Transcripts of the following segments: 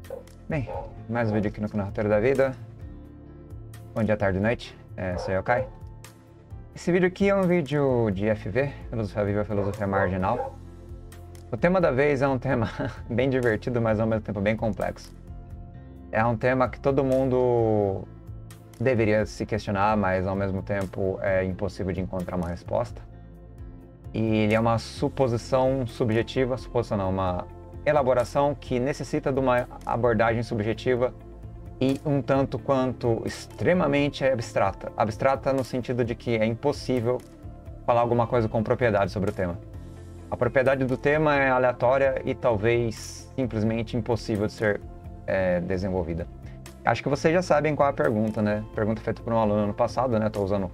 Bem, mais um vídeo aqui no canal Roteiro da Vida. Bom dia, tarde e noite, sou eu, Kai. Esse vídeo aqui é um vídeo de FV, Filosofia Viva, Filosofia Marginal. O tema da vez é um tema bem divertido, mas ao mesmo tempo bem complexo. É um tema que todo mundo deveria se questionar, mas ao mesmo tempo é impossível de encontrar uma resposta. E ele é uma suposição subjetiva, uma elaboração que necessita de uma abordagem subjetiva e um tanto quanto extremamente abstrata. Abstrata no sentido de que é impossível falar alguma coisa com propriedade sobre o tema. A propriedade do tema é aleatória e talvez simplesmente impossível de ser desenvolvida. Acho que vocês já sabem qual é a pergunta, né? Pergunta feita por um aluno no passado, né? Estou usando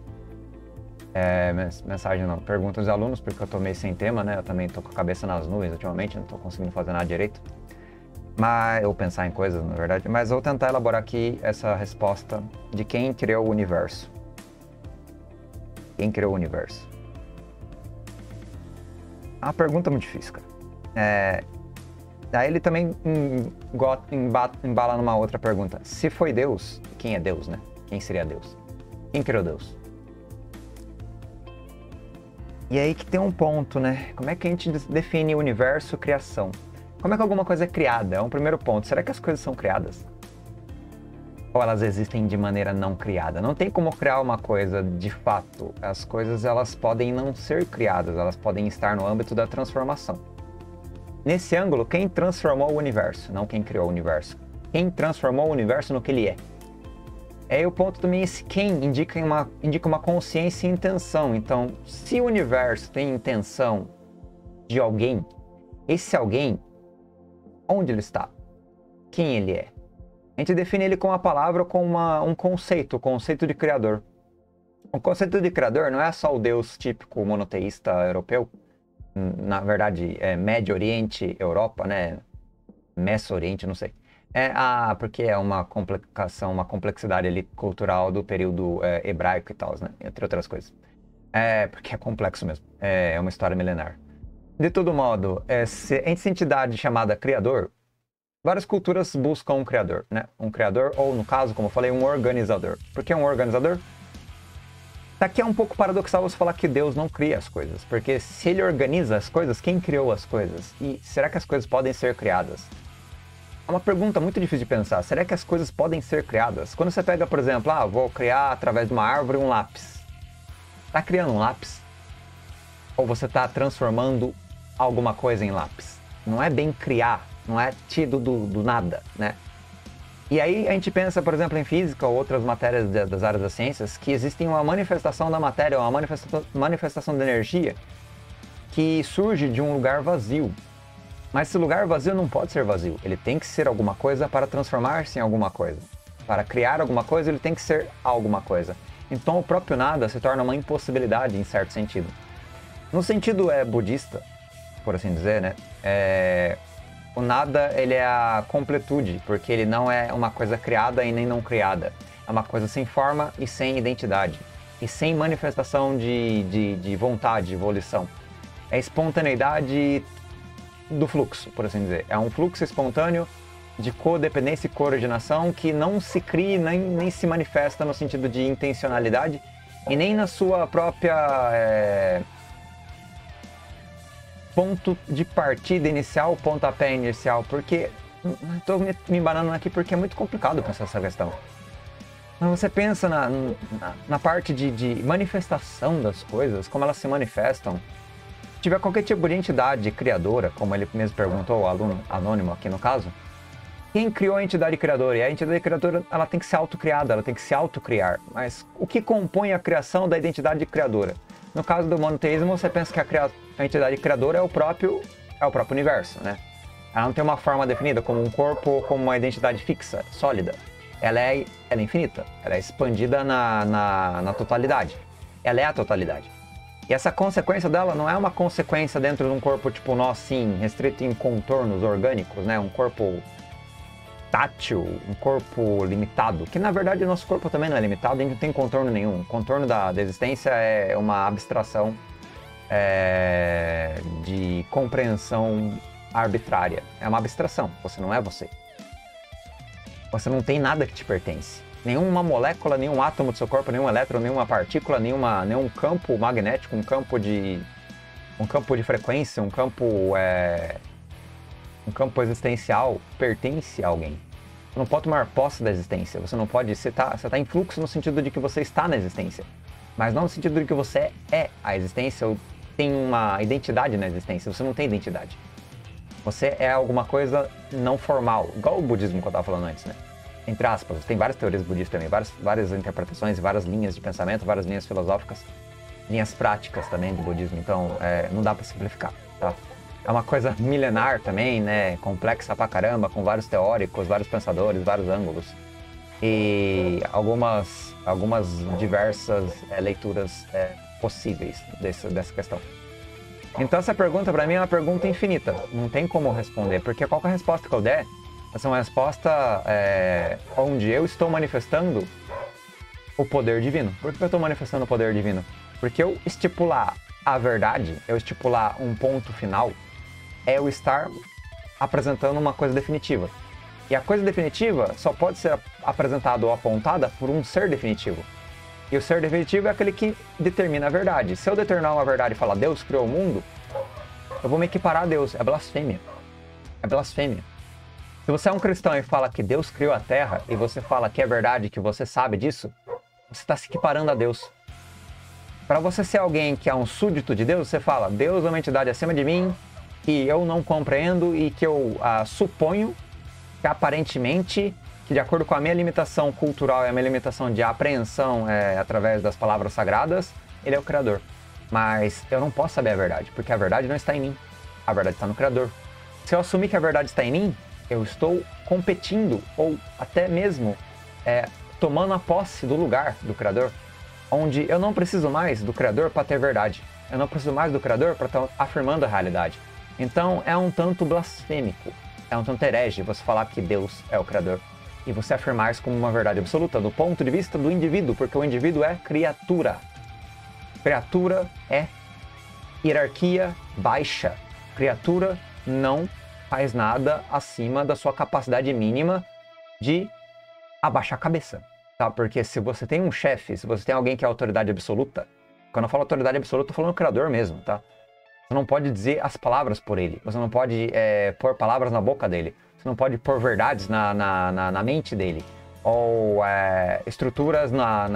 perguntas de alunos, porque eu tô meio sem tema, né? Eu também tô com a cabeça nas nuvens ultimamente, não tô conseguindo fazer nada direito. Ou pensar em coisas, na verdade. Mas eu vou tentar elaborar aqui essa resposta de quem criou o universo. Quem criou o universo? É uma pergunta muito difícil, cara. Aí ele também embala numa outra pergunta. Se foi Deus, quem é Deus, né? Quem seria Deus? Quem criou Deus? E aí que tem um ponto, né? Como é que a gente define o universo, criação? Como é que alguma coisa é criada? É um primeiro ponto. Será que as coisas são criadas? Ou elas existem de maneira não criada? Não tem como criar uma coisa de fato. As coisas, elas podem não ser criadas, elas podem estar no âmbito da transformação. Nesse ângulo, quem transformou o universo? Não quem criou o universo. Quem transformou o universo no que ele é? Aí o ponto também é esse quem indica uma consciência e intenção. Então, se o universo tem intenção de alguém, esse alguém, onde ele está? Quem ele é? A gente define ele com uma palavra ou com um conceito, o conceito de criador. O conceito de criador não é só o Deus típico monoteísta europeu, na verdade é Médio Oriente, Europa, né? Messo Oriente, não sei. Porque é uma complicação, uma complexidade ali cultural do período hebraico e tal, né? Entre outras coisas. Porque é complexo mesmo. É uma história milenar. De todo modo, essa entidade chamada Criador, várias culturas buscam um Criador, né? Um Criador, ou no caso, como eu falei, um organizador. Por que um organizador? Daqui é um pouco paradoxal você falar que Deus não cria as coisas. Porque se ele organiza as coisas, quem criou as coisas? E será que as coisas podem ser criadas? É uma pergunta muito difícil de pensar. Será que as coisas podem ser criadas? Quando você pega, por exemplo, vou criar através de uma árvore um lápis. Está criando um lápis? Ou você está transformando alguma coisa em lápis? Não é bem criar, não é tido do nada, né? E aí a gente pensa, por exemplo, em física ou outras matérias das áreas das ciências, que existe uma manifestação da matéria, uma manifestação da energia que surge de um lugar vazio. Mas esse lugar vazio não pode ser vazio. Ele tem que ser alguma coisa para transformar-se em alguma coisa. Para criar alguma coisa, ele tem que ser alguma coisa. Então o próprio nada se torna uma impossibilidade em certo sentido. No sentido budista, por assim dizer, né? O nada, ele é a completude, porque ele não é uma coisa criada e nem não criada. É uma coisa sem forma e sem identidade. E sem manifestação de vontade, de volição. É espontaneidade do fluxo, por assim dizer. É um fluxo espontâneo de codependência e coordenação que não se cria nem se manifesta no sentido de intencionalidade e nem na sua própria ponto de partida inicial, pontapé inicial, porque estou me embanando aqui porque é muito complicado pensar essa questão. Quando você pensa na parte de manifestação das coisas, como elas se manifestam, tiver qualquer tipo de entidade criadora, como ele mesmo perguntou, o aluno anônimo aqui no caso, quem criou a entidade criadora? E a entidade criadora, ela tem que ser autocriada, ela tem que se autocriar. Mas o que compõe a criação da identidade criadora? No caso do monoteísmo, você pensa que a entidade criadora é o próprio universo, né? Ela não tem uma forma definida como um corpo ou como uma identidade fixa, sólida. Ela é infinita, ela é expandida na totalidade. Ela é a totalidade. E essa consequência dela não é uma consequência dentro de um corpo tipo nós, sim, restrito em contornos orgânicos, né? Um corpo tátil, um corpo limitado, que na verdade o nosso corpo também não é limitado, a gente não tem contorno nenhum. O contorno da existência é uma abstração de compreensão arbitrária. É uma abstração, você não é você. Você não tem nada que te pertence. Nenhuma molécula, nenhum átomo do seu corpo, nenhum elétron, nenhuma partícula, nenhum campo magnético, um campo de frequência, um campo existencial pertence a alguém. Você não pode tomar posse da existência. Você não pode... Você tá em fluxo no sentido de que você está na existência. Mas não no sentido de que você é a existência ou tem uma identidade na existência. Você não tem identidade. Você é alguma coisa não formal. Igual o budismo que eu estava falando antes, né? Entre aspas. Tem várias teorias budistas também. Várias interpretações, várias linhas de pensamento, várias linhas filosóficas. Linhas práticas também do budismo. Então, não dá para simplificar, tá? É uma coisa milenar também, né? Complexa pra caramba, com vários teóricos, vários pensadores, vários ângulos. E algumas diversas leituras possíveis dessa questão. Então essa pergunta para mim é uma pergunta infinita. Não tem como responder, porque qualquer resposta que eu der, essa é uma resposta onde eu estou manifestando o poder divino. Por que eu estou manifestando o poder divino? Porque eu estipular a verdade, eu estipular um ponto final, é eu estar apresentando uma coisa definitiva. E a coisa definitiva só pode ser apresentada ou apontada por um ser definitivo. E o ser definitivo é aquele que determina a verdade. Se eu determinar uma verdade e falar Deus criou o mundo, eu vou me equiparar a Deus. É blasfêmia. É blasfêmia. Se você é um cristão e fala que Deus criou a Terra e você fala que é verdade, que você sabe disso, você está se equiparando a Deus. Para você ser alguém que é um súdito de Deus, você fala Deus é uma entidade acima de mim que eu não compreendo e que eu suponho que aparentemente, que de acordo com a minha limitação cultural e a minha limitação de apreensão através das palavras sagradas, ele é o Criador. Mas eu não posso saber a verdade, porque a verdade não está em mim. A verdade está no Criador. Se eu assumir que a verdade está em mim, eu estou competindo ou até mesmo tomando a posse do lugar do Criador, onde eu não preciso mais do Criador para ter verdade. Eu não preciso mais do Criador para estar afirmando a realidade. Então é um tanto blasfêmico, é um tanto herege você falar que Deus é o Criador e você afirmar isso como uma verdade absoluta do ponto de vista do indivíduo, porque o indivíduo é criatura. Criatura é hierarquia baixa. Criatura não faz nada acima da sua capacidade mínima de abaixar a cabeça, tá? Porque se você tem um chefe, se você tem alguém que é autoridade absoluta, quando eu falo autoridade absoluta, eu tô falando Criador mesmo, tá? Você não pode dizer as palavras por ele. Você não pode pôr palavras na boca dele. Você não pode pôr verdades na mente dele. Ou estruturas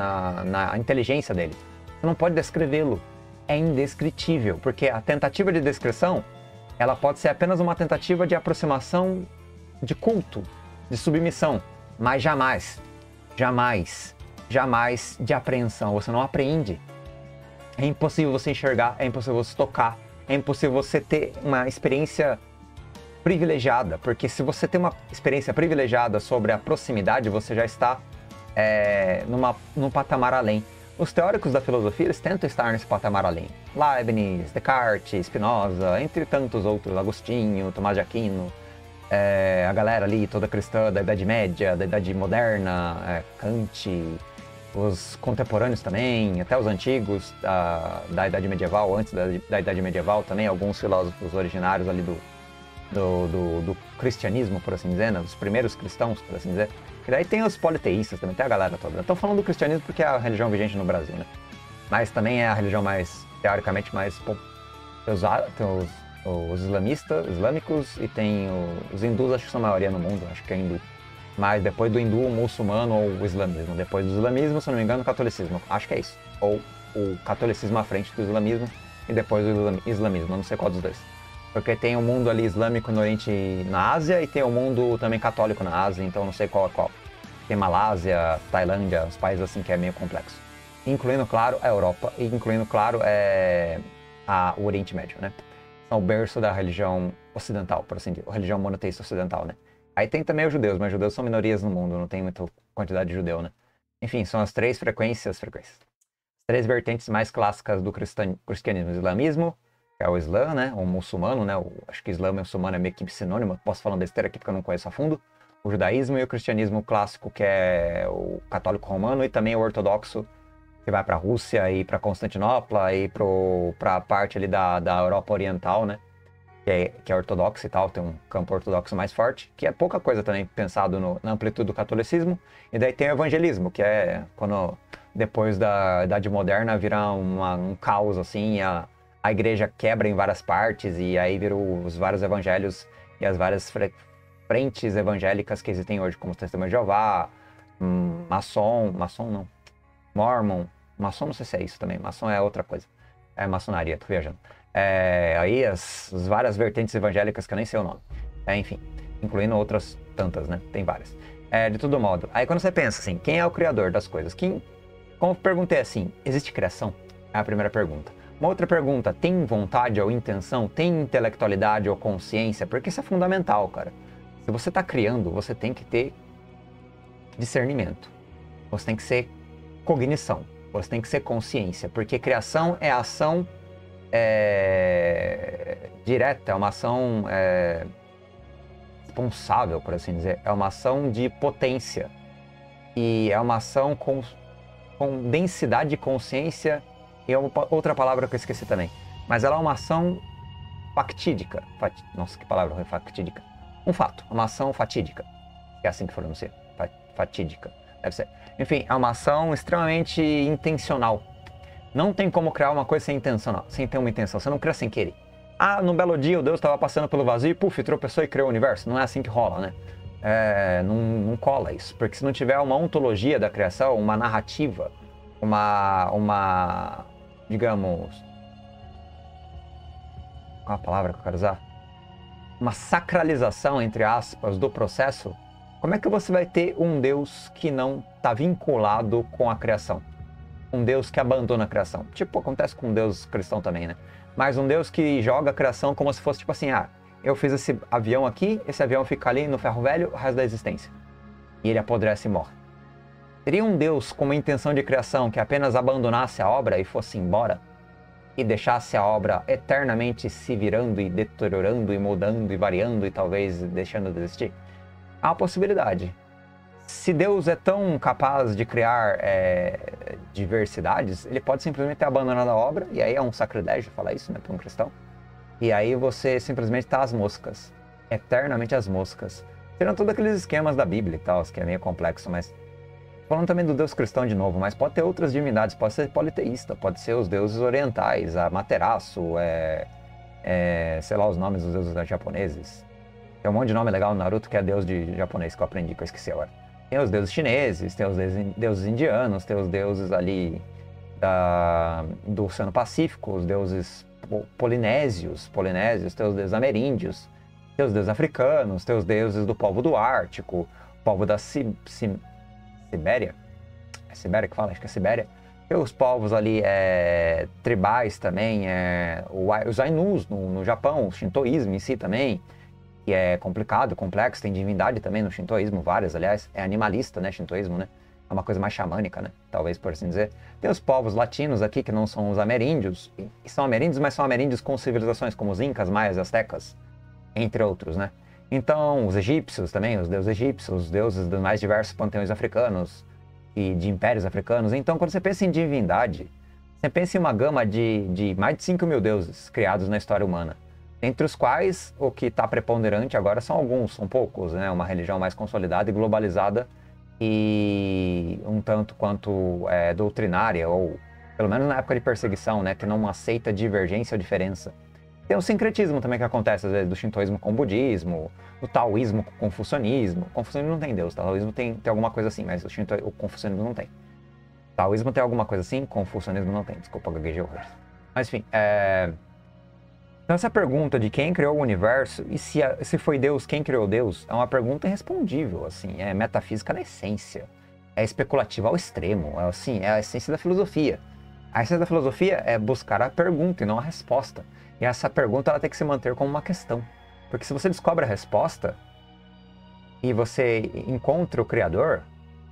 na inteligência dele. Você não pode descrevê-lo. É indescritível. Porque a tentativa de descrição, ela pode ser apenas uma tentativa de aproximação de culto, de submissão. Mas jamais, jamais, jamais de apreensão. Você não apreende. É impossível você enxergar, é impossível você tocar. É impossível você ter uma experiência privilegiada, porque se você tem uma experiência privilegiada sobre a proximidade, você já está num patamar além. Os teóricos da filosofia, eles tentam estar nesse patamar além. Leibniz, Descartes, Spinoza, entre tantos outros, Agostinho, Tomás de Aquino, a galera ali toda cristã da Idade Média, da Idade Moderna, Kant, os contemporâneos também, até os antigos da Idade Medieval, antes da Idade Medieval também, alguns filósofos originários ali do cristianismo, por assim dizer, né? Dos primeiros cristãos, por assim dizer. E daí tem os politeístas também, tem a galera toda. Estou falando do cristianismo porque é a religião vigente no Brasil, né? Mas também é a religião mais, teoricamente, mais... Tem os islâmicos e tem os hindus, acho que são a maioria no mundo, acho que é hindu. Mas depois do hindu, o muçulmano ou o islamismo. Depois do islamismo, se não me engano, o catolicismo. Acho que é isso. Ou o catolicismo à frente do islamismo e depois do islamismo. Eu não sei qual dos dois. Porque tem o mundo ali islâmico no Oriente, na Ásia, e tem o mundo também católico na Ásia, então não sei qual é qual. Tem Malásia, Tailândia, uns países assim que é meio complexo. Incluindo, claro, a Europa e incluindo, claro, o Oriente Médio, né? São o berço da religião ocidental, por assim dizer. A religião monoteísta ocidental, né? Aí tem também os judeus, mas os judeus são minorias no mundo, não tem muita quantidade de judeu, né? Enfim, são as três frequências. As três vertentes mais clássicas do cristianismo. O islamismo, que é o islã, né? O muçulmano, né? Acho que islã e muçulmano é meio que sinônimo, posso falar besteira aqui porque eu não conheço a fundo. O judaísmo e o cristianismo clássico, que é o católico romano, e também o ortodoxo, que vai para a Rússia e para Constantinopla e para a parte ali da Europa Oriental, né? que é ortodoxa e tal, tem um campo ortodoxo mais forte, que é pouca coisa também pensado na amplitude do catolicismo. E daí tem o evangelismo, que é quando depois da Idade Moderna vira um caos, assim, a igreja quebra em várias partes, e aí viram os vários evangelhos e as várias frentes evangélicas que existem hoje, como o Testemunho de Jeová, maçom não, Mormon, maçom não sei se é isso também, maçom é outra coisa, é maçonaria, tô viajando. Aí as várias vertentes evangélicas que eu nem sei o nome, enfim, incluindo outras tantas, né, tem várias. De todo modo, aí quando você pensa assim, quem é o criador das coisas? Como eu perguntei assim, existe criação? É a primeira pergunta. Uma outra pergunta, tem vontade ou intenção? Tem intelectualidade ou consciência? Porque isso é fundamental, cara. Se você está criando, você tem que ter discernimento. Você tem que ser cognição. Você tem que ser consciência. Porque criação é ação direta, é uma ação responsável, por assim dizer. É uma ação de potência. E é uma ação com densidade de consciência. E outra palavra que eu esqueci também. Mas ela é uma ação factídica. Nossa, que palavra ruim, factídica. Um fato, uma ação fatídica. É assim que pronuncia. Fatídica. Deve ser. Enfim, é uma ação extremamente intencional. Não tem como criar uma coisa sem ter uma intenção. Você não cria sem querer. No belo dia o Deus estava passando pelo vazio e puf, tropeçou e criou o universo. Não é assim que rola, né? Não cola isso. Porque se não tiver uma ontologia da criação, uma narrativa, digamos... Qual é a palavra que eu quero usar? Uma sacralização, entre aspas, do processo, como é que você vai ter um Deus que não está vinculado com a criação? Um Deus que abandona a criação. Tipo, acontece com um Deus cristão também, né? Mas um Deus que joga a criação como se fosse tipo assim, eu fiz esse avião aqui, esse avião fica ali no ferro velho o resto da existência. E ele apodrece e morre. Seria um Deus com uma intenção de criação que apenas abandonasse a obra e fosse embora? E deixasse a obra eternamente se virando e deteriorando e mudando e variando e talvez deixando de existir? Há uma possibilidade. Se Deus é tão capaz de criar diversidades, ele pode simplesmente ter abandonado a obra, e aí é um sacrilégio falar isso, né, para um cristão. E aí você simplesmente tá às moscas, eternamente às moscas. Tirando todos aqueles esquemas da Bíblia e tal, que é meio complexo, mas... Falando também do Deus cristão de novo, mas pode ter outras divindades, pode ser politeísta, pode ser os deuses orientais, Amaterasu, sei lá os nomes dos deuses japoneses. Tem um monte de nome legal no Naruto que é deus de japonês que eu aprendi, que eu esqueci agora. Tem os deuses chineses, tem os deuses indianos, tem os deuses ali do Oceano Pacífico, os deuses polinésios, tem os deuses ameríndios, tem os deuses africanos, tem os deuses do povo do Ártico, povo da Sibéria? É Sibéria que fala? Acho que é Sibéria. Tem os povos ali tribais também, os Ainus no Japão, o shintoísmo em si também, que é complicado, complexo, tem divindade também no shintoísmo, várias, aliás, é animalista, né, shintoísmo, né? É uma coisa mais xamânica, né? Talvez por assim dizer. Tem os povos latinos aqui, que não são os ameríndios, e são ameríndios, mas são ameríndios com civilizações como os incas, maias, astecas, entre outros, né? Então, os egípcios também, os deuses egípcios, os deuses dos mais diversos panteões africanos e de impérios africanos. Então, quando você pensa em divindade, você pensa em uma gama de mais de 5.000 deuses criados na história humana, entre os quais o que está preponderante agora são poucos, né? Uma religião mais consolidada e globalizada e um tanto quanto doutrinária, ou pelo menos na época de perseguição, né? Que não aceita divergência ou diferença. Tem o sincretismo também que acontece, às vezes, do shintoísmo com o budismo, do taoísmo com o confucionismo. O confucionismo não tem Deus, o taoísmo tem alguma coisa assim, mas o confucionismo não tem. O taoísmo tem alguma coisa assim, o confucionismo não tem. Desculpa, gaguejei horrores. Mas enfim, então essa pergunta de quem criou o universo e se foi Deus, quem criou Deus, é uma pergunta irrespondível, assim, é metafísica na essência, é especulativa ao extremo, é a essência da filosofia. A essência da filosofia é buscar a pergunta e não a resposta. E essa pergunta ela tem que se manter como uma questão. Porque se você descobre a resposta e você encontra o Criador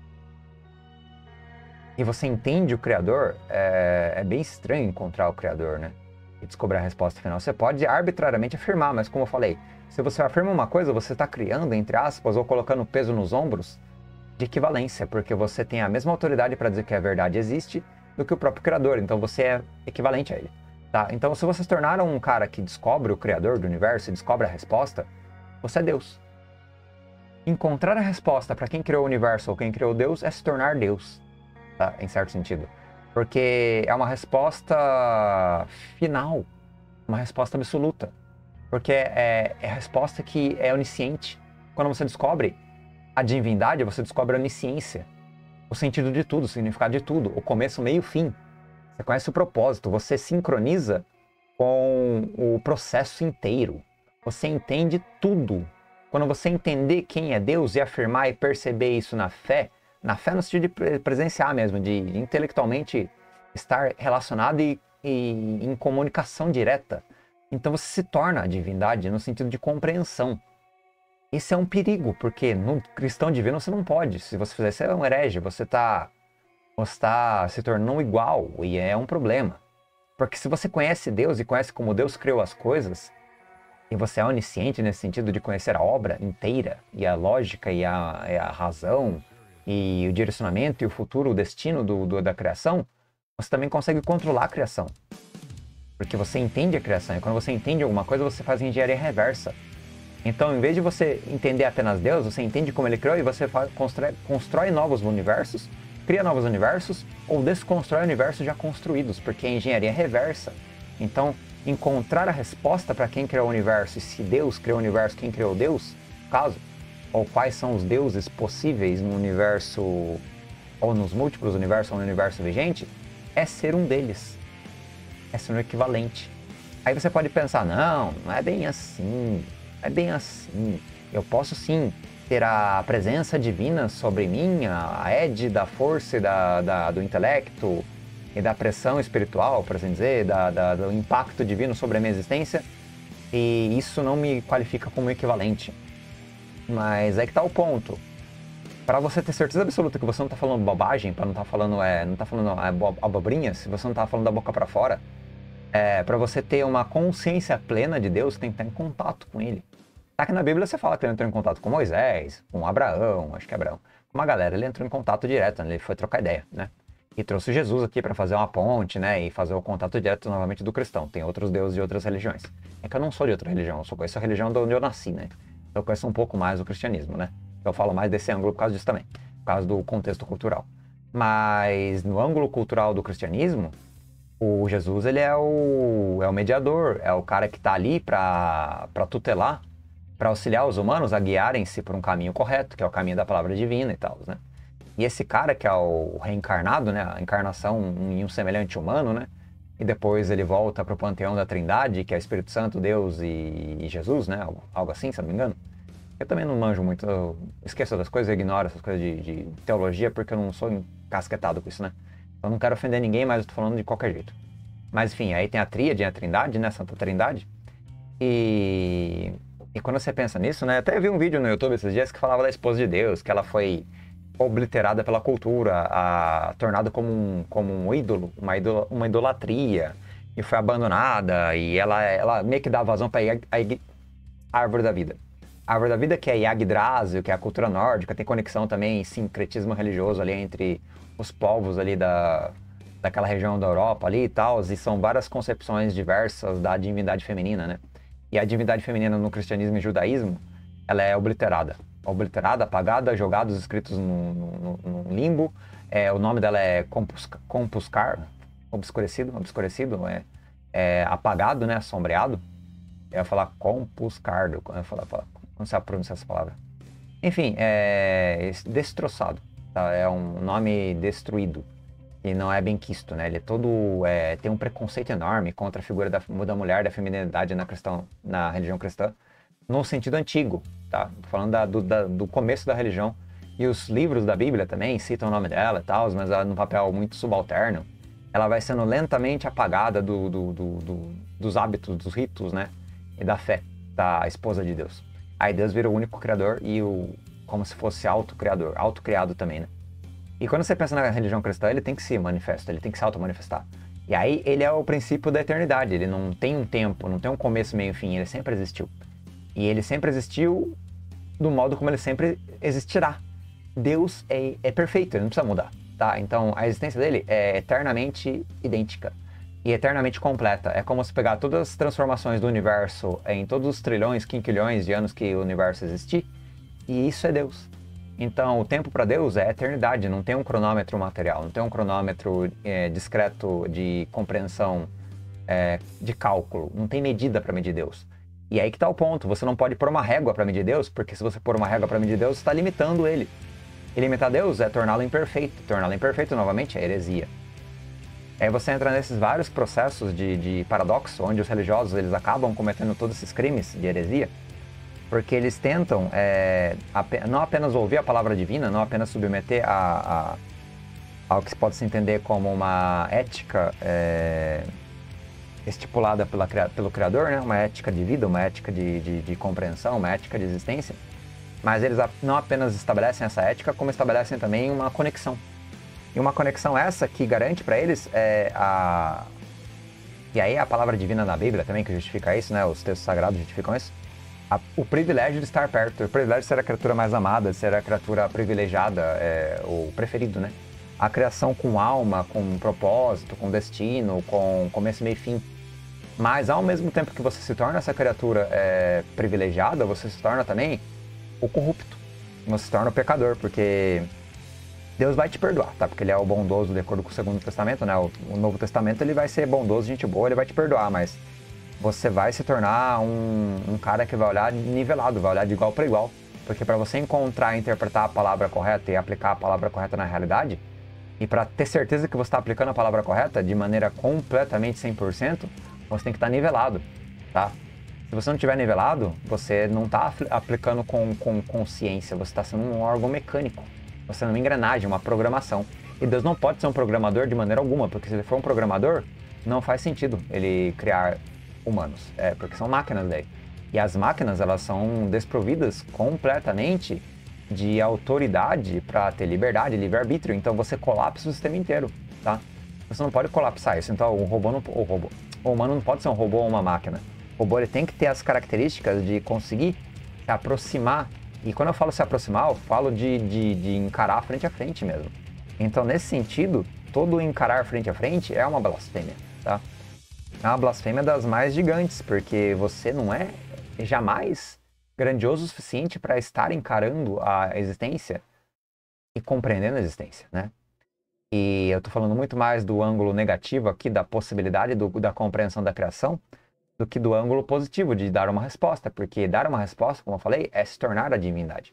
e você entende o Criador, é bem estranho encontrar o Criador, né? E descobrir a resposta final. Você pode arbitrariamente afirmar, mas como eu falei, se você afirma uma coisa, você está criando, entre aspas, ou colocando peso nos ombros de equivalência, porque você tem a mesma autoridade para dizer que a verdade existe do que o próprio Criador, então você é equivalente a ele. Tá? Então, se você se tornar um cara que descobre o criador do universo e descobre a resposta, você é Deus. Encontrar a resposta para quem criou o universo ou quem criou Deus é se tornar Deus, tá? Em certo sentido. Porque é uma resposta final, uma resposta absoluta. Porque é a resposta que é onisciente. Quando você descobre a divindade, você descobre a onisciência. O sentido de tudo, o significado de tudo, o começo, meio e fim. Você conhece o propósito, você sincroniza com o processo inteiro. Você entende tudo. Quando você entender quem é Deus e afirmar e perceber isso na fé no sentido de presenciar mesmo, de intelectualmente estar relacionado e em comunicação direta, então você se torna a divindade no sentido de compreensão. Isso é um perigo, porque no cristão divino você não pode. Se você fizer isso, é um herege, você está se tornando igual, e é um problema. Porque se você conhece Deus e conhece como Deus criou as coisas, e você é onisciente nesse sentido de conhecer a obra inteira, e a lógica, e a razão, e o direcionamento, e o futuro, o destino da criação, você também consegue controlar a criação. Porque você entende a criação, e quando você entende alguma coisa, você faz engenharia reversa. Então, em vez de você entender apenas Deus, você entende como Ele criou e você constrói novos universos, cria novos universos ou desconstrói universos já construídos, porque é engenharia reversa. Então, encontrar a resposta para quem criou o universo e se Deus criou o universo, quem criou Deus, caso, ou quais são os deuses possíveis no universo, ou nos múltiplos universos, ou no universo vigente, é ser um deles. É ser um equivalente. Aí você pode pensar, não é bem assim. É bem assim. Eu posso sim ter a presença divina sobre mim, a égide da força e do intelecto e da pressão espiritual, por assim dizer, do impacto divino sobre a minha existência, e isso não me qualifica como equivalente. Mas aí que tá o ponto. Para você ter certeza absoluta que você não tá falando bobagem, para não tá falando abobrinha, se você não tá falando da boca para fora, para você ter uma consciência plena de Deus, tem que estar em contato com Ele. Tá que na Bíblia você fala que ele entrou em contato com Moisés, com Abraão, acho que é Abraão, com uma galera, ele entrou em contato direto, né? Ele foi trocar ideia, né? E trouxe Jesus aqui para fazer uma ponte, né? E fazer o contato direto novamente do cristão. Tem outros deuses de outras religiões. É que eu não sou de outra religião, eu só conheço a religião de onde eu nasci, né? Eu conheço um pouco mais o cristianismo, né? Eu falo mais desse ângulo por causa disso também, por causa do contexto cultural. Mas no ângulo cultural do cristianismo, o Jesus, ele é o mediador, é o cara que tá ali para tutelar, para auxiliar os humanos a guiarem-se por um caminho correto, que é o caminho da palavra divina e tal, né? E esse cara que é o reencarnado, né? A encarnação em um semelhante humano, né? E depois ele volta para o panteão da Trindade, que é Espírito Santo, Deus e Jesus, né? Algo assim, se eu não me engano. Eu também não manjo muito, eu esqueço das coisas, eu ignoro essas coisas de teologia, porque eu não sou encasquetado com isso, né? Eu não quero ofender ninguém, mas eu tô falando de qualquer jeito. Mas enfim, aí tem a tríade, a Trindade, né? Santa Trindade. E quando você pensa nisso, né? Até vi um vídeo no YouTube esses dias que falava da esposa de Deus, que ela foi obliterada pela cultura, tornada como um ídolo, uma idolatria, e foi abandonada, e ela meio que dá vazão para a árvore da vida. A árvore da vida, que é Yggdrasil, que é a cultura nórdica, tem conexão também, sincretismo religioso ali entre os povos ali daquela região da Europa ali e tal, e são várias concepções diversas da divindade feminina, né? E a divindade feminina no cristianismo e judaísmo, ela é obliterada, apagada, jogada os escritos no limbo. O nome dela é compuscar, obscurecido, apagado, né, assombreado. Eu ia falar compuscardo, não sei pronunciar essa palavra. Enfim, destroçado, tá? É um nome destruído. E não é bem quisto, né? Ele é todo... tem um preconceito enorme contra a figura da mulher, da feminilidade na religião cristã, no sentido antigo, tá? Tô falando do começo da religião. E os livros da Bíblia também citam o nome dela e tal, mas ela num papel muito subalterno. Ela vai sendo lentamente apagada dos hábitos, dos ritos, né? E da fé da esposa de Deus. Aí Deus vira o único criador e como se fosse autocriador, autocriado também, né? E quando você pensa na religião cristã, ele tem que se manifestar, ele tem que se auto-manifestar. E aí ele é o princípio da eternidade, ele não tem um tempo, não tem um começo, meio e fim, ele sempre existiu. E ele sempre existiu do modo como ele sempre existirá. Deus é perfeito, ele não precisa mudar, tá? Então a existência dele é eternamente idêntica. e eternamente completa. É como se pegar todas as transformações do universo em todos os trilhões, quinquilhões de anos que o universo existir, e isso é Deus. Então, o tempo para Deus é a eternidade, não tem um cronômetro material, não tem um cronômetro discreto de compreensão, de cálculo, não tem medida para medir Deus. E aí que está o ponto, você não pode pôr uma régua para medir Deus, porque se você pôr uma régua para medir Deus, você está limitando ele. E limitar Deus é torná-lo imperfeito. Torná-lo imperfeito, novamente, é heresia. Aí você entra nesses vários processos de paradoxo, onde os religiosos eles acabam cometendo todos esses crimes de heresia, porque eles tentam não apenas ouvir a palavra divina, não apenas submeter ao que pode se entender como uma ética estipulada pelo Criador, né? Uma ética de vida, uma ética de compreensão, uma ética de existência, mas eles não apenas estabelecem essa ética, como estabelecem também uma conexão. E uma conexão essa que garante para eles e aí a palavra divina na Bíblia também que justifica isso, né? Os textos sagrados justificam isso. O privilégio de estar perto, o privilégio de ser a criatura mais amada, de ser a criatura privilegiada, o preferido, né? A criação com alma, com propósito, com destino, com começo, meio e fim. Mas ao mesmo tempo que você se torna essa criatura privilegiada, você se torna também o corrupto. Você se torna o pecador, porque Deus vai te perdoar, tá? Porque ele é o bondoso de acordo com o Segundo Testamento, né? O Novo Testamento ele vai ser bondoso, gente boa, ele vai te perdoar, mas você vai se tornar um cara que vai olhar nivelado, vai olhar de igual para igual. Porque para você encontrar e interpretar a palavra correta e aplicar a palavra correta na realidade, e para ter certeza que você está aplicando a palavra correta de maneira completamente 100%, você tem que estar nivelado, tá? Se você não estiver nivelado, você não está aplicando com consciência, você está sendo um órgão mecânico, você está sendo uma engrenagem, uma programação. E Deus não pode ser um programador de maneira alguma, porque se ele for um programador, não faz sentido ele criar humanos, porque são máquinas daí. E as máquinas, elas são desprovidas completamente de autoridade para ter liberdade, livre-arbítrio, então você colapsa o sistema inteiro, tá? Você não pode colapsar isso, então o humano não pode ser um robô ou uma máquina. O robô ele tem que ter as características de conseguir se aproximar, e quando eu falo se aproximar, eu falo de encarar frente a frente mesmo. Então, nesse sentido, todo encarar frente a frente é uma blasfêmia, tá? É uma blasfêmia das mais gigantes, porque você não é jamais grandioso o suficiente para estar encarando a existência e compreendendo a existência, né? E eu tô falando muito mais do ângulo negativo aqui, da possibilidade da compreensão da criação, do que do ângulo positivo de dar uma resposta, porque dar uma resposta, como eu falei, é se tornar a divindade.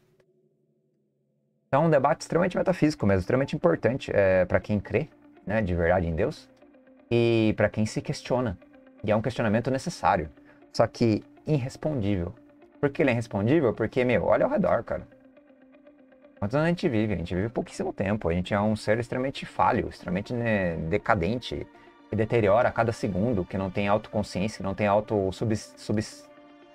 Então, é um debate extremamente metafísico mesmo, extremamente importante para quem crê, né, de verdade em Deus, e para quem se questiona. E é um questionamento necessário, só que irrespondível. Por que ele é irrespondível? Porque, olha ao redor, cara. Quantos anos a gente vive? A gente vive pouquíssimo tempo. A gente é um ser extremamente falho, extremamente, né, decadente, que deteriora a cada segundo, que não tem autoconsciência, que não tem subsistência.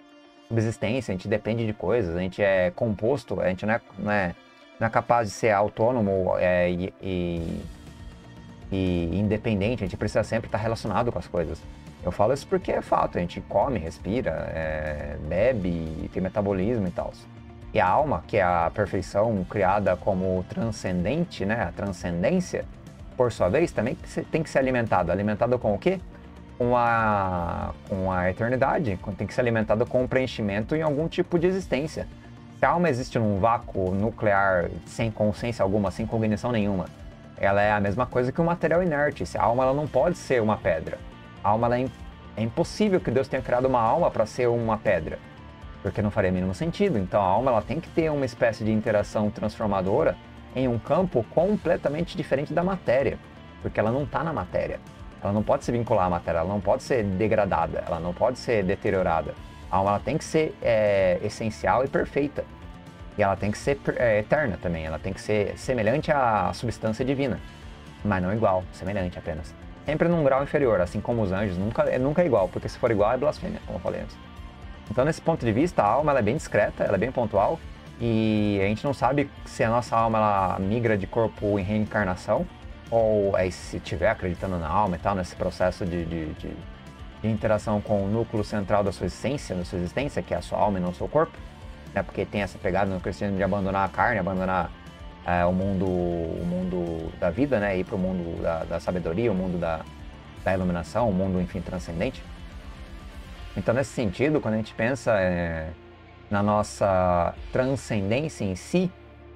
A gente depende de coisas, a gente é composto, a gente não é capaz de ser autônomo e independente, a gente precisa sempre estar relacionado com as coisas. Eu falo isso porque é fato, a gente come, respira, bebe, tem metabolismo e tal. E a alma, que é a perfeição criada como transcendente, né, a transcendência, por sua vez, também tem que ser alimentada. Alimentada com o quê? Com a eternidade, tem que ser alimentada com o preenchimento em algum tipo de existência. Se a alma existe num vácuo nuclear, sem consciência alguma, sem cognição nenhuma, ela é a mesma coisa que um material inerte. A alma ela não pode ser uma pedra. A alma é impossível que Deus tenha criado uma alma para ser uma pedra, porque não faria o mínimo sentido. Então a alma ela tem que ter uma espécie de interação transformadora em um campo completamente diferente da matéria, porque ela não está na matéria. Ela não pode se vincular à matéria, ela não pode ser degradada, ela não pode ser deteriorada. A alma ela tem que ser essencial e perfeita. E ela tem que ser eterna também, ela tem que ser semelhante à substância divina, mas não igual, semelhante apenas. Sempre num grau inferior, assim como os anjos, nunca é igual, porque se for igual é blasfêmia, como eu falei antes. Então, nesse ponto de vista, a alma ela é bem discreta, ela é bem pontual, e a gente não sabe se a nossa alma ela migra de corpo em reencarnação, ou se estiver acreditando na alma e tal, nesse processo de interação com o núcleo central da sua essência, da sua existência, que é a sua alma e não o seu corpo, né? Porque tem essa pegada no cristianismo de abandonar a carne, abandonar o mundo da vida, né? Ir para o mundo da sabedoria, o mundo da iluminação, o mundo, enfim, transcendente. Então, nesse sentido, quando a gente pensa na nossa transcendência em si,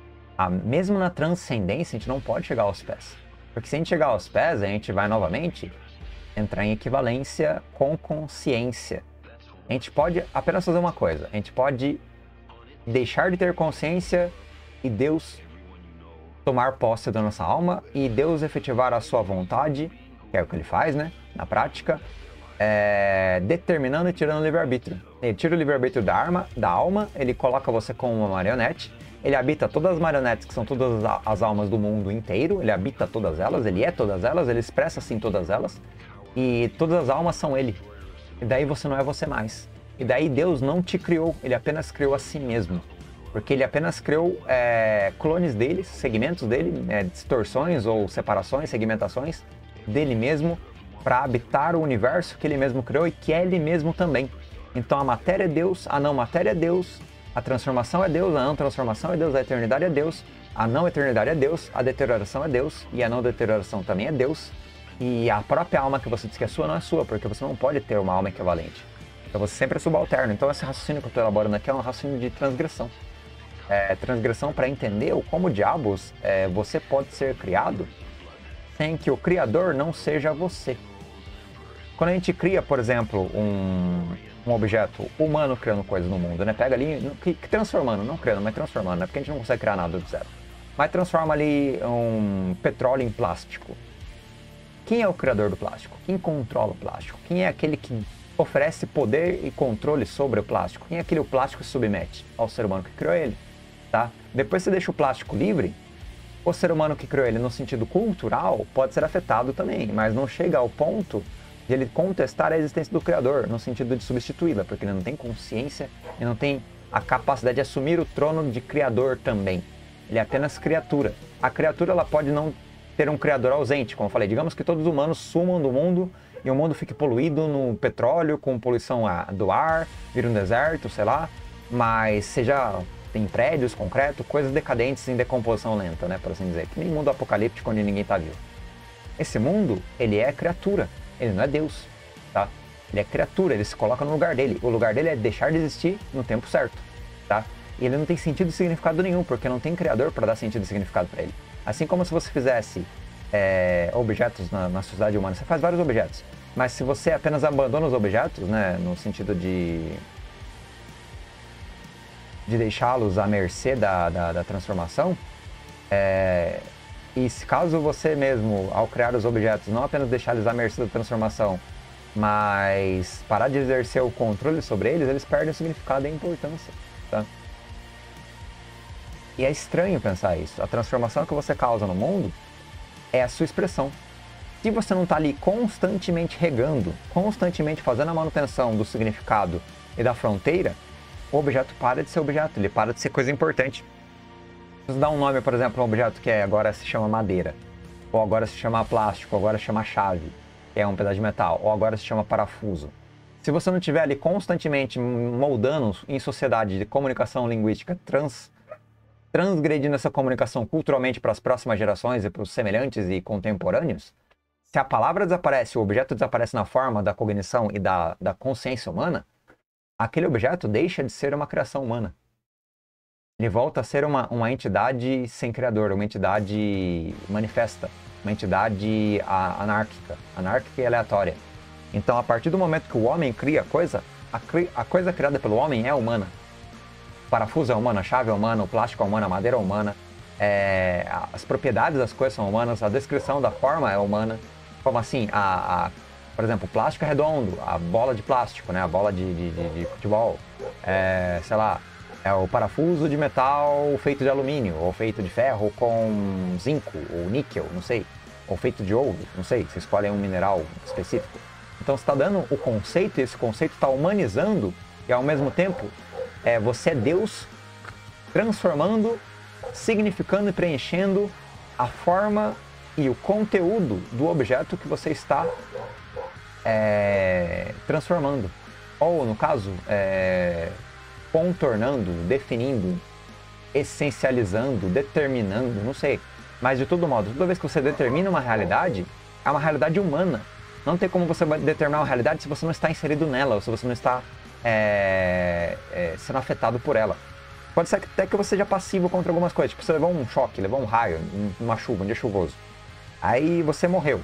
mesmo na transcendência, a gente não pode chegar aos pés. Porque se a gente chegar aos pés, a gente vai novamente entrar em equivalência com consciência. A gente pode apenas fazer uma coisa. A gente pode deixar de ter consciência e Deus tomar posse da nossa alma e Deus efetivar a sua vontade, que é o que ele faz, né? Na prática, determinando e tirando o livre-arbítrio. Ele tira o livre-arbítrio da alma, ele coloca você como uma marionete, ele habita todas as marionetes, que são todas as almas do mundo inteiro, ele habita todas elas, ele é todas elas, ele expressa assim todas elas, e todas as almas são ele. E daí você não é você mais. E daí Deus não te criou, ele apenas criou a si mesmo. Porque ele apenas criou clones dele, segmentos dele, distorções ou separações, segmentações dele mesmo, para habitar o universo que ele mesmo criou e que é ele mesmo também. Então a matéria é Deus, a não matéria é Deus, a transformação é Deus, a não transformação é Deus, a eternidade é Deus, a não eternidade é Deus, a deterioração é Deus e a não deterioração também é Deus. E a própria alma que você diz que é sua não é sua, porque você não pode ter uma alma equivalente. Então você sempre é subalterno. Então esse raciocínio que eu estou elaborando aqui é um raciocínio de transgressão. Transgressão para entender como diabos você pode ser criado sem que o Criador não seja você. Quando a gente cria, por exemplo, um objeto humano criando coisas no mundo, né? Pega ali, transformando, não criando, mas transformando, né? Porque a gente não consegue criar nada do zero. Mas transforma ali um petróleo em plástico. Quem é o criador do plástico? Quem controla o plástico? Quem é aquele que oferece poder e controle sobre o plástico? Quem é aquele que o plástico se submete? Ao ser humano que criou ele. Tá? Depois você deixa o plástico livre, o ser humano que criou ele no sentido cultural pode ser afetado também, mas não chega ao ponto de ele contestar a existência do Criador, no sentido de substituí-la, porque ele não tem consciência e não tem a capacidade de assumir o trono de Criador também. Ele é apenas criatura. A criatura ela pode não ter um Criador ausente, como eu falei. Digamos que todos os humanos sumam do mundo e o mundo fique poluído no petróleo, com poluição do ar, vira um deserto, sei lá, mas seja... Tem prédios, concreto, coisas decadentes em decomposição lenta, né, por assim dizer. Que nem mundo apocalíptico onde ninguém tá vivo. Esse mundo, ele é criatura. Ele não é Deus, tá? Ele é criatura, ele se coloca no lugar dele. O lugar dele é deixar de existir no tempo certo, tá? E ele não tem sentido e significado nenhum, porque não tem criador para dar sentido e significado para ele. Assim como se você fizesse objetos na sociedade humana, você faz vários objetos. Mas se você apenas abandona os objetos, né, no sentido de deixá-los à mercê da transformação, e se caso você mesmo, ao criar os objetos, não apenas deixar eles à mercê da transformação, mas parar de exercer o controle sobre eles, eles perdem o significado e a importância, tá? E é estranho pensar isso. A transformação que você causa no mundo é a sua expressão. Se você não está ali constantemente regando, constantemente fazendo a manutenção do significado e da fronteira, o objeto para de ser objeto, ele para de ser coisa importante. Você dá um nome, por exemplo, a um objeto que agora se chama madeira, ou agora se chama plástico, ou agora se chama chave, que é um pedaço de metal, ou agora se chama parafuso. Se você não estiver ali constantemente moldando em sociedade de comunicação linguística, transgredindo essa comunicação culturalmente para as próximas gerações e para os semelhantes e contemporâneos, se a palavra desaparece, o objeto desaparece na forma da cognição e da consciência humana, aquele objeto deixa de ser uma criação humana. Ele volta a ser uma entidade sem criador, uma entidade manifesta, uma entidade anárquica e aleatória. Então, a partir do momento que o homem cria a coisa criada pelo homem é humana. O parafuso é humano, a chave é humana, o plástico é humano, a madeira é humana, as propriedades das coisas são humanas, a descrição da forma é humana. Como assim, por exemplo, o plástico é redondo, a bola de plástico, né? A bola de futebol, sei lá, é o parafuso de metal feito de alumínio, ou feito de ferro com zinco, ou níquel, não sei, ou feito de ouro, não sei, você escolhe um mineral específico. Então você está dando o conceito, e esse conceito está humanizando, e ao mesmo tempo você é Deus transformando, significando e preenchendo a forma e o conteúdo do objeto que você está transformando, ou no caso contornando, definindo, essencializando, determinando, não sei, mas de todo modo, toda vez que você determina uma realidade, é uma realidade humana, Não tem como você determinar uma realidade se você não está inserido nela, ou se você não está sendo afetado por ela. Pode ser até que você seja passivo contra algumas coisas. Tipo, você levou um choque, levou um raio, uma chuva, um dia chuvoso. Aí você morreu.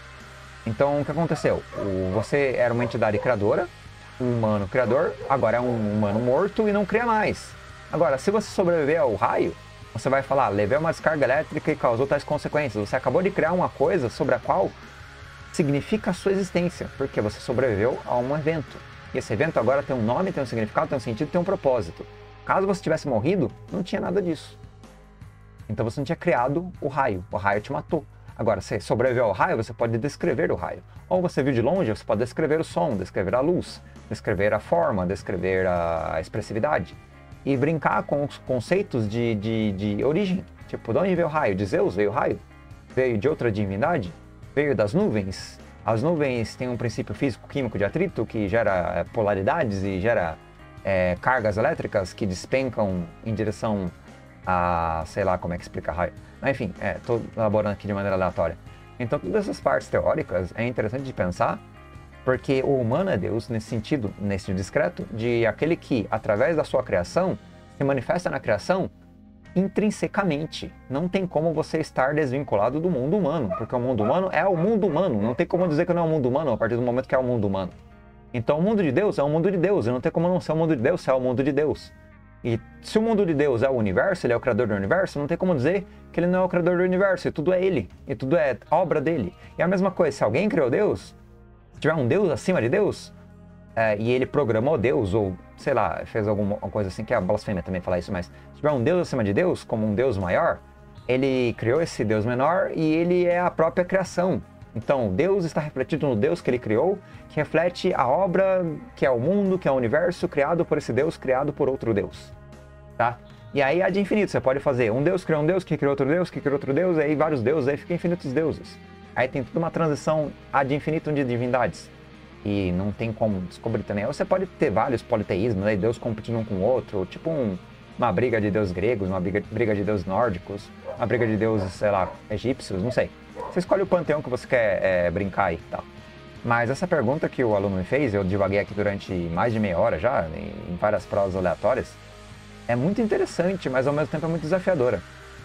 Então, o que aconteceu? Você era uma entidade criadora, um humano criador, agora é um humano morto e não cria mais. Agora, se você sobreviver ao raio, você vai falar, levei uma descarga elétrica e causou tais consequências. Você acabou de criar uma coisa sobre a qual significa a sua existência, porque você sobreviveu a um evento. E esse evento agora tem um nome, tem um significado, tem um sentido, tem um propósito. Caso você tivesse morrido, não tinha nada disso. Então você não tinha criado o raio te matou. Agora, se sobreviveu ao raio, você pode descrever o raio. Ou você viu de longe, você pode descrever o som, descrever a luz, descrever a forma, descrever a expressividade. E brincar com os conceitos de origem. Tipo, de onde veio o raio? De Zeus veio o raio? Veio de outra divindade? Veio das nuvens? As nuvens têm um princípio físico-químico de atrito que gera polaridades e gera cargas elétricas que despencam em direção a... sei lá como é que explica raio. Mas enfim, estou elaborando aqui de maneira aleatória. Então, todas essas partes teóricas é interessante de pensar, porque o humano é Deus nesse sentido discreto, de aquele que, através da sua criação, se manifesta na criação intrinsecamente. Não tem como você estar desvinculado do mundo humano, porque o mundo humano é o mundo humano. Não tem como dizer que não é o mundo humano a partir do momento que é o mundo humano. Então, o mundo de Deus é o mundo de Deus, e não tem como não ser o mundo de Deus se é o mundo de Deus. E se o mundo de Deus é o universo, ele é o criador do universo, não tem como dizer que ele não é o criador do universo, e tudo é ele, e tudo é obra dele. E a mesma coisa, se alguém criou Deus, se tiver um Deus acima de Deus, e ele programou Deus, ou sei lá, fez alguma coisa assim, que é a blasfêmia também falar isso, mas se tiver um Deus acima de Deus, como um Deus maior, ele criou esse Deus menor e ele é a própria criação. Então, Deus está refletido no Deus que ele criou, que reflete a obra, que é o mundo, que é o universo, criado por esse Deus, criado por outro Deus. Tá? E aí há de infinito, você pode fazer um Deus criou um Deus, que criou outro Deus, que criou outro Deus, aí vários deuses, aí fica infinitos deuses. Aí tem toda uma transição ad infinitum de divindades. E não tem como descobrir também. Ou você pode ter vários politeísmos, né? Deus competindo um com o outro, tipo uma briga de deuses gregos, uma briga de deuses nórdicos, uma briga de deuses, sei lá, egípcios, não sei. Você escolhe o panteão que você quer brincar aí e tal. Mas essa pergunta que o aluno me fez, eu divaguei aqui durante mais de meia hora já, em várias provas aleatórias, é muito interessante, mas ao mesmo tempo é muito desafiadora.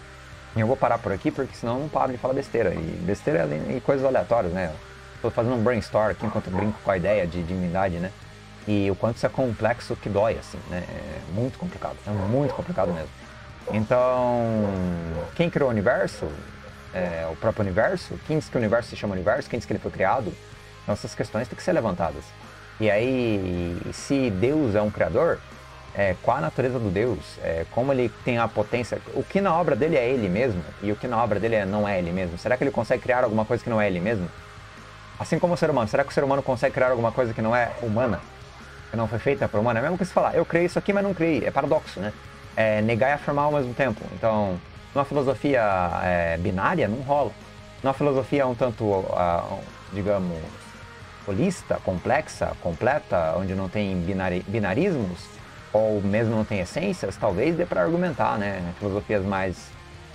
E eu vou parar por aqui, porque senão eu não paro de falar besteira. E besteira e coisas aleatórias, né? Estou fazendo um brainstorm aqui enquanto brinco com a ideia de divindade, né? E o quanto isso é complexo que dói, assim, né? É muito complicado mesmo. Então, quem criou o universo? O próprio universo? Quem diz que o universo se chama universo? Quem diz que ele foi criado? Então, essas questões têm que ser levantadas. E aí, se Deus é um criador, qual a natureza do Deus? Como ele tem a potência? O que na obra dele é ele mesmo? E o que na obra dele não é ele mesmo? Será que ele consegue criar alguma coisa que não é ele mesmo? Assim como o ser humano, será que o ser humano consegue criar alguma coisa que não é humana? Que não foi feita por humano? É mesmo que você falar, eu criei isso aqui, mas não criei. É paradoxo, né? Negar e afirmar ao mesmo tempo. Então, numa filosofia binária, não rola. Numa filosofia um tanto, digamos, holista, complexa, completa, onde não tem binarismos, ou mesmo não tem essências, talvez dê para argumentar, né? Filosofias mais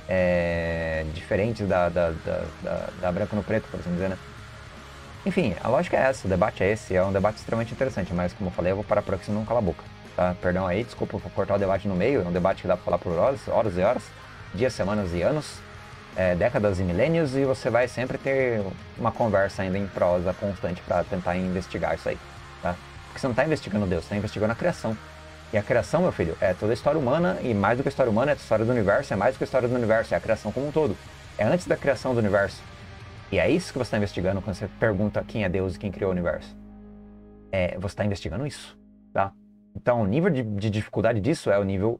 diferentes da branco no preto, por assim dizer, né? Enfim, a lógica é essa, o debate é esse, é um debate extremamente interessante, mas como eu falei, eu vou parar por aqui, senão não cala a boca, tá? Perdão aí, desculpa por cortar o debate no meio, é um debate que dá pra falar por horas e horas, dias, semanas e anos, décadas e milênios, e você vai sempre ter uma conversa ainda em prosa constante para tentar investigar isso aí, tá? Porque você não tá investigando Deus, você tá investigando a criação. E a criação, meu filho, é toda a história humana, e mais do que a história humana, é a história do universo, é mais do que a história do universo, é a criação como um todo. É antes da criação do universo. E é isso que você está investigando quando você pergunta quem é Deus e quem criou o universo. Você está investigando isso, tá? Então, o nível de dificuldade disso é o nível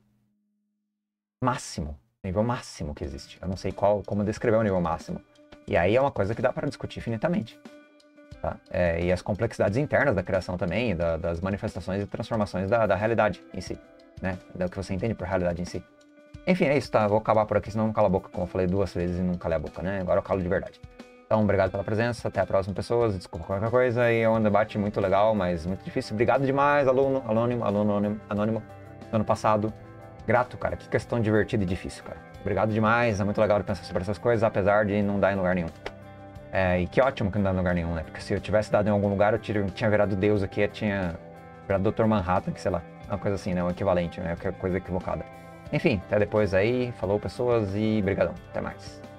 máximo que existe. Eu não sei como descrever o nível máximo. E aí é uma coisa que dá para discutir infinitamente. Tá? E as complexidades internas da criação também, das manifestações e transformações da realidade em si, né? Do que você entende por realidade em si. Enfim, é isso, tá? Vou acabar por aqui, senão eu não calo a boca, como eu falei 2 vezes e não calei a boca, né? Agora eu calo de verdade. Então, obrigado pela presença, até a próxima, pessoas, desculpa qualquer coisa, e é um debate muito legal, mas muito difícil. Obrigado demais, aluno anônimo, do ano passado. Grato, cara, que questão divertida e difícil, cara. Obrigado demais, é muito legal de pensar sobre essas coisas, apesar de não dar em lugar nenhum. E que ótimo que não dá em lugar nenhum, né? Porque se eu tivesse dado em algum lugar, eu tinha virado Deus aqui, eu tinha virado Dr. Manhattan, que sei lá, uma coisa assim, né? O equivalente, né? Qualquer coisa equivocada. Enfim, até depois aí. Falou, pessoas, e brigadão. Até mais.